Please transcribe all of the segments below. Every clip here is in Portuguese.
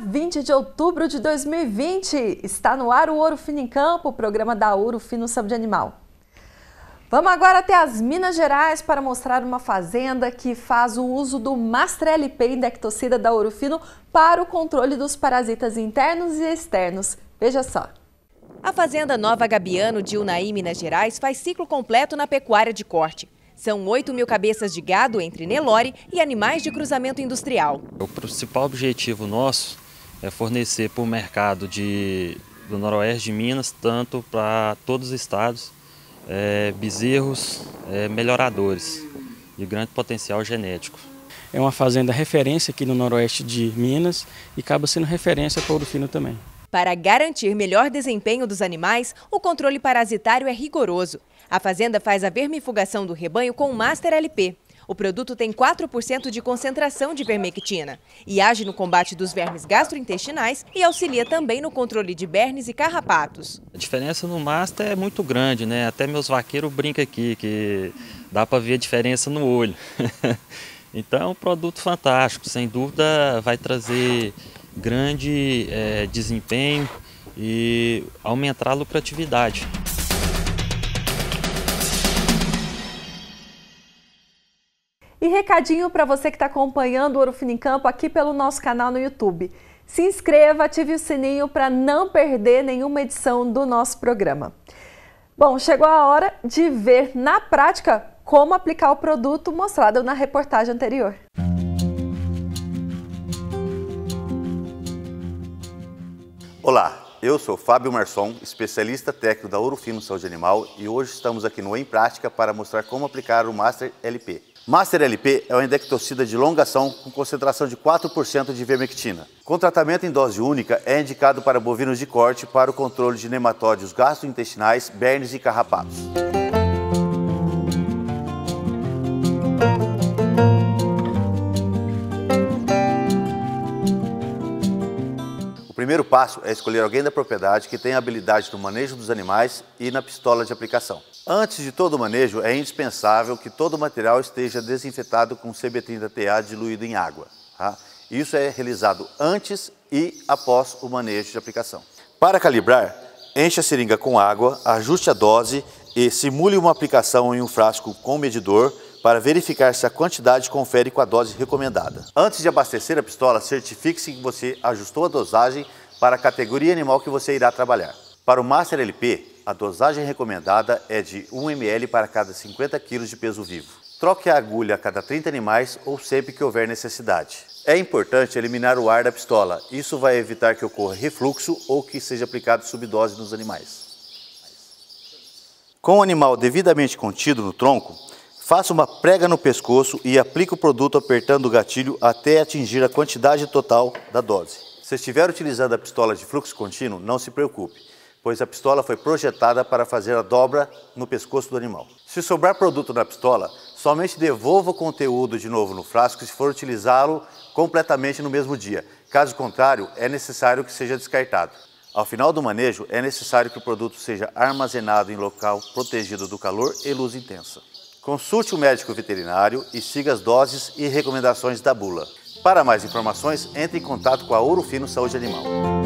20 de outubro de 2020. Está no ar o Ouro Fino em Campo, o programa da Ouro Fino Saúde Animal. Vamos agora até as Minas Gerais para mostrar uma fazenda que faz o uso do Master LP Indectocida da Ouro Fino para o controle dos parasitas internos e externos. Veja só. A Fazenda Nova Gabiano de Unaí, Minas Gerais, faz ciclo completo na pecuária de corte. São 8.000 cabeças de gado entre Nelore e animais de cruzamento industrial. O principal objetivo nosso é fornecer para o mercado do noroeste de Minas, tanto para todos os estados, bezerros melhoradores de grande potencial genético. É uma fazenda referência aqui no noroeste de Minas e acaba sendo referência para o Ouro Fino também. Para garantir melhor desempenho dos animais, o controle parasitário é rigoroso. A fazenda faz a vermifugação do rebanho com o Master LP. O produto tem 4% de concentração de vermectina e age no combate dos vermes gastrointestinais e auxilia também no controle de bernes e carrapatos. A diferença no Master é muito grande, né? Até meus vaqueiros brincam aqui que dá para ver a diferença no olho. Então é um produto fantástico, sem dúvida vai trazer grande desempenho e aumentar a lucratividade. E recadinho para você que está acompanhando o Ouro Fino em Campo aqui pelo nosso canal no YouTube. Se inscreva, ative o sininho para não perder nenhuma edição do nosso programa. Bom, chegou a hora de ver na prática como aplicar o produto mostrado na reportagem anterior. Olá, eu sou Fábio Marçom, especialista técnico da Ouro Fino Saúde Animal e hoje estamos aqui no Em Prática para mostrar como aplicar o Master LP. Master LP é uma indectocida de longa ação com concentração de 4% de vermectina. Com tratamento em dose única, é indicado para bovinos de corte para o controle de nematóides gastrointestinais, bernes e carrapatos. O primeiro passo é escolher alguém da propriedade que tenha habilidade no manejo dos animais e na pistola de aplicação. Antes de todo o manejo, é indispensável que todo o material esteja desinfetado com CB30TA diluído em água. Tá? Isso é realizado antes e após o manejo de aplicação. Para calibrar, encha a seringa com água, ajuste a dose e simule uma aplicação em um frasco com medidor para verificar se a quantidade confere com a dose recomendada. Antes de abastecer a pistola, certifique-se que você ajustou a dosagem para a categoria animal que você irá trabalhar. Para o Master LP, a dosagem recomendada é de 1 ml para cada 50 kg de peso vivo. Troque a agulha a cada 30 animais ou sempre que houver necessidade. É importante eliminar o ar da pistola. Isso vai evitar que ocorra refluxo ou que seja aplicado subdose nos animais. Com o animal devidamente contido no tronco, faça uma prega no pescoço e aplique o produto apertando o gatilho até atingir a quantidade total da dose. Se estiver utilizando a pistola de fluxo contínuo, não se preocupe, pois a pistola foi projetada para fazer a dobra no pescoço do animal. Se sobrar produto na pistola, somente devolva o conteúdo de novo no frasco se for utilizá-lo completamente no mesmo dia. Caso contrário, é necessário que seja descartado. Ao final do manejo, é necessário que o produto seja armazenado em local protegido do calor e luz intensa. Consulte o médico veterinário e siga as doses e recomendações da bula. Para mais informações, entre em contato com a Ouro Fino Saúde Animal.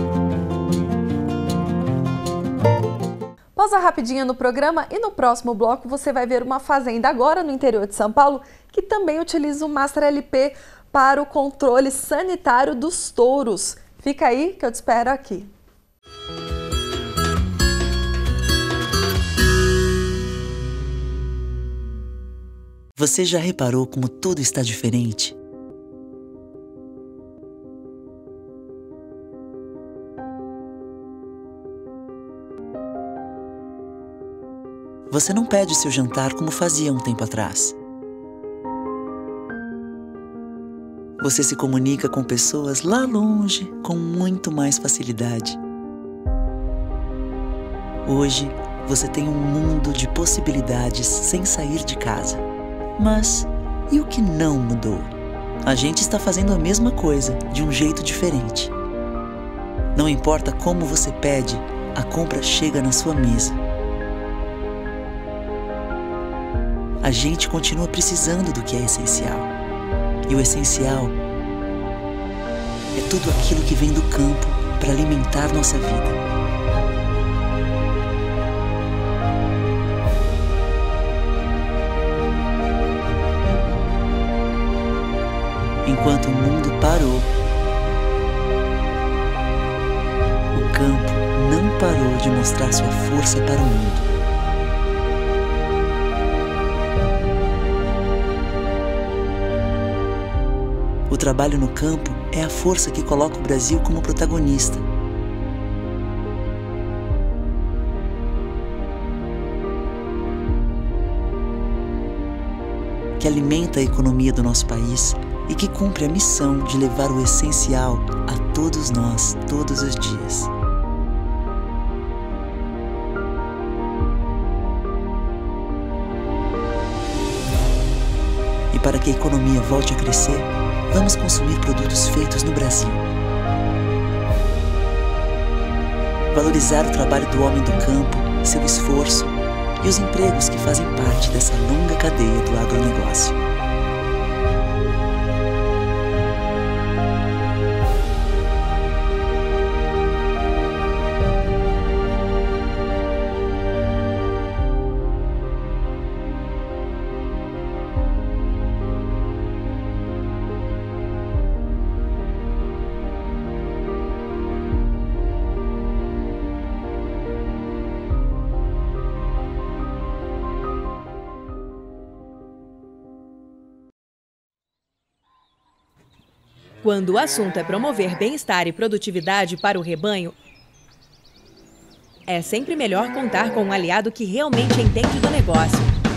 Pausa rapidinha no programa e no próximo bloco você vai ver uma fazenda agora no interior de São Paulo que também utiliza o Master LP para o controle sanitário dos touros. Fica aí que eu te espero aqui. Você já reparou como tudo está diferente? Você não pede seu jantar como fazia um tempo atrás. Você se comunica com pessoas lá longe com muito mais facilidade. Hoje, você tem um mundo de possibilidades sem sair de casa. Mas e o que não mudou? A gente está fazendo a mesma coisa, de um jeito diferente. Não importa como você pede, a compra chega na sua mesa. A gente continua precisando do que é essencial. E o essencial é tudo aquilo que vem do campo para alimentar nossa vida. Enquanto o mundo parou, o campo não parou de mostrar sua força para o mundo. O trabalho no campo é a força que coloca o Brasil como protagonista. Que alimenta a economia do nosso país e que cumpre a missão de levar o essencial a todos nós, todos os dias. E para que a economia volte a crescer, vamos consumir produtos feitos no Brasil. Valorizar o trabalho do homem do campo, seu esforço e os empregos que fazem parte dessa longa cadeia do agronegócio. Quando o assunto é promover bem-estar e produtividade para o rebanho, é sempre melhor contar com um aliado que realmente entende do negócio.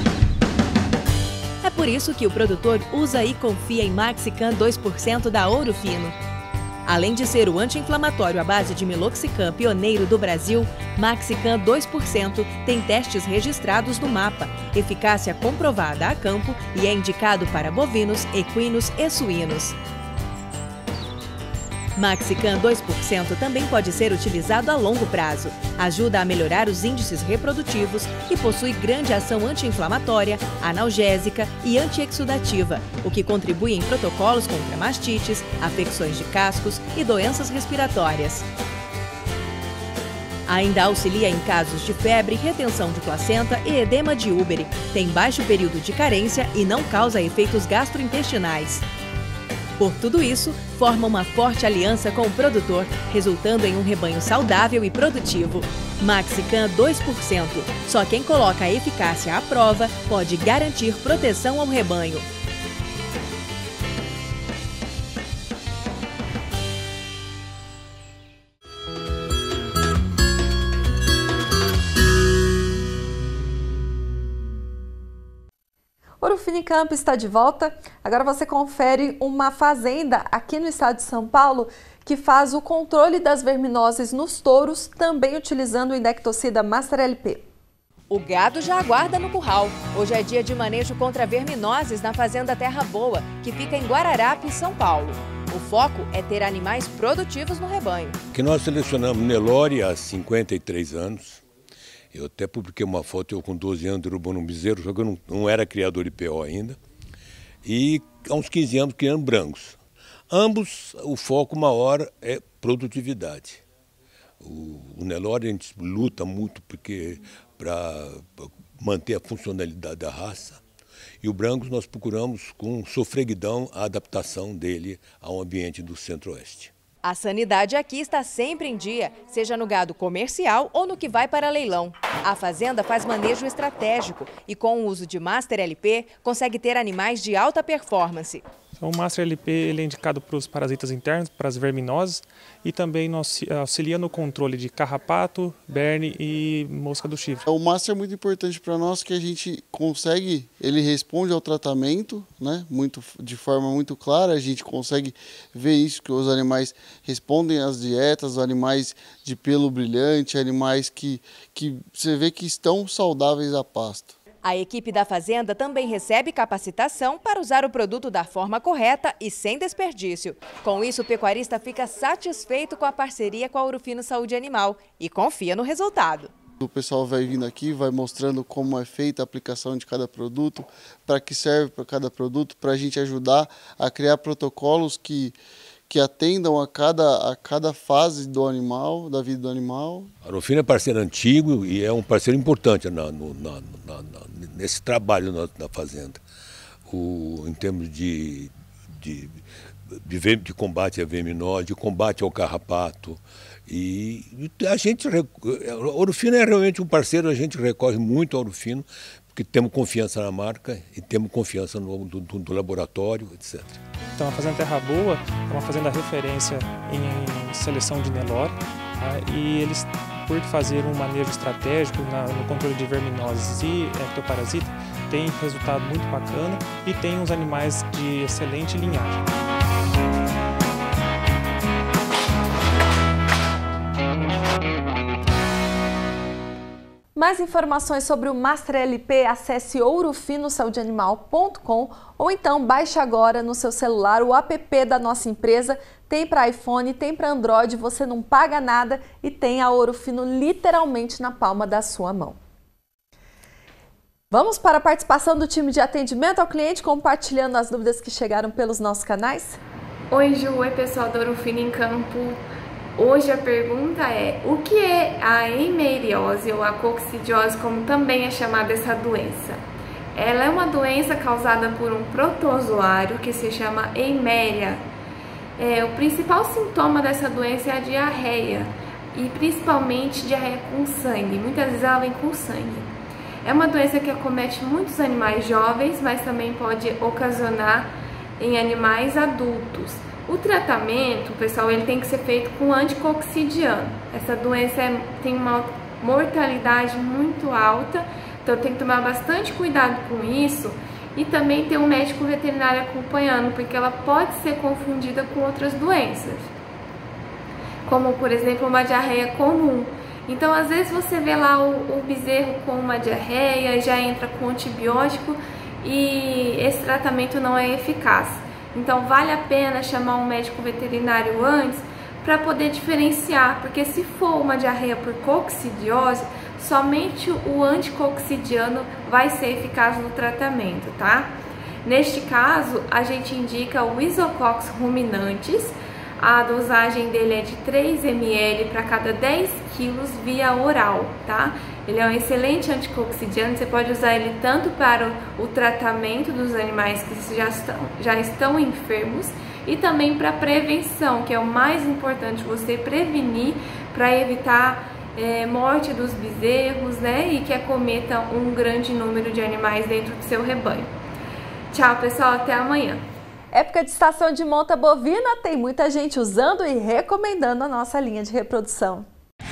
É por isso que o produtor usa e confia em Maxican 2% da Ouro Fino. Além de ser o anti-inflamatório à base de Meloxicam pioneiro do Brasil, Maxican 2% tem testes registrados no MAPA, eficácia comprovada a campo e é indicado para bovinos, equinos e suínos. Maxican 2% também pode ser utilizado a longo prazo. Ajuda a melhorar os índices reprodutivos e possui grande ação anti-inflamatória, analgésica e antiexudativa, o que contribui em protocolos contra mastites, afecções de cascos e doenças respiratórias. Ainda auxilia em casos de febre, retenção de placenta e edema de úbere. Tem baixo período de carência e não causa efeitos gastrointestinais. Por tudo isso, forma uma forte aliança com o produtor, resultando em um rebanho saudável e produtivo. Maxican 2%. Só quem coloca a eficácia à prova pode garantir proteção ao rebanho. Ouro Finicamp está de volta. Agora você confere uma fazenda aqui no estado de São Paulo que faz o controle das verminoses nos touros, também utilizando o indectocida Master LP. O gado já aguarda no curral. Hoje é dia de manejo contra verminoses na fazenda Terra Boa, que fica em Guararapes, São Paulo. O foco é ter animais produtivos no rebanho. Que nós selecionamos Nelore há 53 anos. Eu até publiquei uma foto, eu com 12 anos derrubando um bezerro, só que eu não era criador de IPO ainda. E há uns 15 anos criando brancos. Ambos, o foco maior é produtividade. O Nelore a gente luta muito para manter a funcionalidade da raça. E o brancos nós procuramos com sofreguidão a adaptação dele ao ambiente do Centro-Oeste. A sanidade aqui está sempre em dia, seja no gado comercial ou no que vai para leilão. A fazenda faz manejo estratégico e com o uso de Master LP consegue ter animais de alta performance. O Master LP ele é indicado para os parasitas internos, para as verminoses e também auxilia no controle de carrapato, berne e mosca do chifre. O Master é muito importante para nós, que a gente consegue, ele responde ao tratamento, né, de forma muito clara, a gente consegue ver isso, que os animais respondem às dietas, animais de pelo brilhante, animais que você vê que estão saudáveis a pasto. A equipe da fazenda também recebe capacitação para usar o produto da forma correta e sem desperdício. Com isso, o pecuarista fica satisfeito com a parceria com a Ouro Fino Saúde Animal e confia no resultado. O pessoal vai vindo aqui, vai mostrando como é feita a aplicação de cada produto, para que serve para cada produto, para a gente ajudar a criar protocolos que que atendam a cada fase do animal, da vida do animal. A Ouro Fino é parceiro antigo e é um parceiro importante nesse trabalho na fazenda. Em termos de combate à verminose, de combate ao carrapato. E a Ouro Fino é realmente um parceiro, a gente recorre muito ao Ouro Fino, porque temos confiança na marca e temos confiança no laboratório, etc. Então a Fazenda Terra Boa é uma fazenda referência em seleção de Nelore, tá? E eles, por fazer um manejo estratégico no controle de verminoses e ectoparasita, tem resultado muito bacana e tem uns animais de excelente linhagem. Mais informações sobre o Master LP, acesse ourofinosaudeanimal.com ou então baixe agora no seu celular o app da nossa empresa. Tem para iPhone, tem para Android, você não paga nada e tem a Ouro Fino literalmente na palma da sua mão. Vamos para a participação do time de atendimento ao cliente, compartilhando as dúvidas que chegaram pelos nossos canais? Oi Ju, oi pessoal do Ouro Fino em Campo. Hoje a pergunta é: o que é a eimeriose ou a coccidiose, como também é chamada essa doença? Ela é uma doença causada por um protozoário que se chama eiméria. O principal sintoma dessa doença é a diarreia, e principalmente diarreia com sangue. Muitas vezes ela vem com sangue. É uma doença que acomete muitos animais jovens, mas também pode ocasionar em animais adultos. O tratamento, pessoal, ele tem que ser feito com anticoccidiano. Essa doença tem uma mortalidade muito alta, então tem que tomar bastante cuidado com isso e também ter um médico veterinário acompanhando, porque ela pode ser confundida com outras doenças, como por exemplo uma diarreia comum. Então às vezes você vê lá o bezerro com uma diarreia, já entra com antibiótico e esse tratamento não é eficaz. Então vale a pena chamar um médico veterinário antes para poder diferenciar, porque se for uma diarreia por coccidiose, somente o anticoccidiano vai ser eficaz no tratamento, tá? Neste caso, a gente indica o Isocox ruminantes. A dosagem dele é de 3 ml para cada 10 quilos via oral, tá? Ele é um excelente anticoccidiano, você pode usar ele tanto para o tratamento dos animais que já estão enfermos e também para prevenção, que é o mais importante, você prevenir para evitar morte dos bezerros, né? E que acometa um grande número de animais dentro do seu rebanho. Tchau, pessoal, até amanhã. Época de estação de monta bovina, tem muita gente usando e recomendando a nossa linha de reprodução.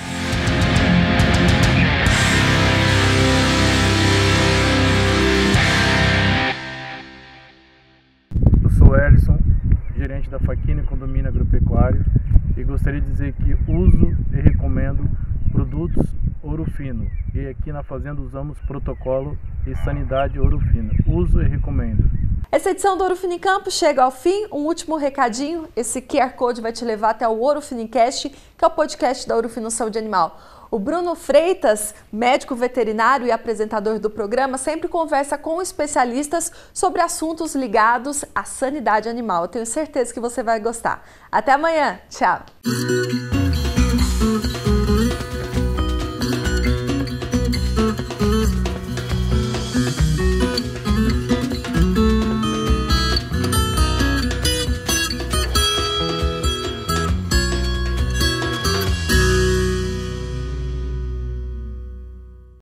Eu sou o Ellison, gerente da Faquini Condomínio Agropecuário, e gostaria de dizer que uso e recomendo produtos Ouro Fino. E aqui na fazenda usamos protocolo e sanidade Ouro Fino. Uso e recomendo. Essa edição do Ouro Fino em Campo chega ao fim. Um último recadinho, esse QR Code vai te levar até o Ouro Finicast, que é o podcast da Ouro Fino Saúde Animal. O Bruno Freitas, médico veterinário e apresentador do programa, sempre conversa com especialistas sobre assuntos ligados à sanidade animal. Eu tenho certeza que você vai gostar. Até amanhã. Tchau!